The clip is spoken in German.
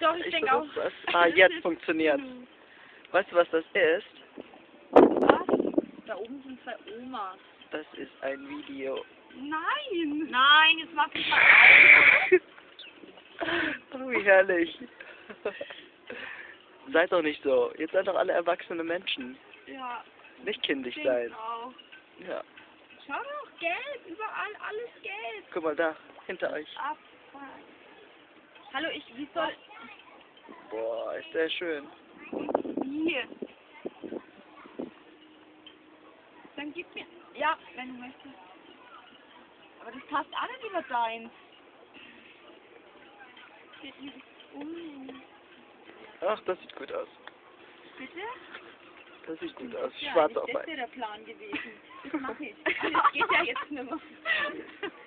Doch, ich denke auch. Das. Ah, jetzt funktioniert's. Weißt du, was das ist? Was? Da oben sind zwei Omas. Das ist ein Video. Nein! Nein, jetzt mach ich mal auf. Oh, wie herrlich. Seid doch nicht so. Jetzt seid doch alle erwachsene Menschen. Ja. Nicht kindisch Ich sein. denke auch. Ja. Schau doch, gelb, überall alles gelb. Guck mal da, hinter euch. Abfall. Hallo, wie soll... Boah, ist der schön. Wie? Dann gib mir... Ja, wenn du möchtest. Aber das passt alles über deins. Ach, das sieht gut aus. Bitte? Das sieht gut aus. Ja, Schwarz das auf ist weiß. ja der Plan gewesen. Das mache ich. Das geht ja jetzt nicht mehr.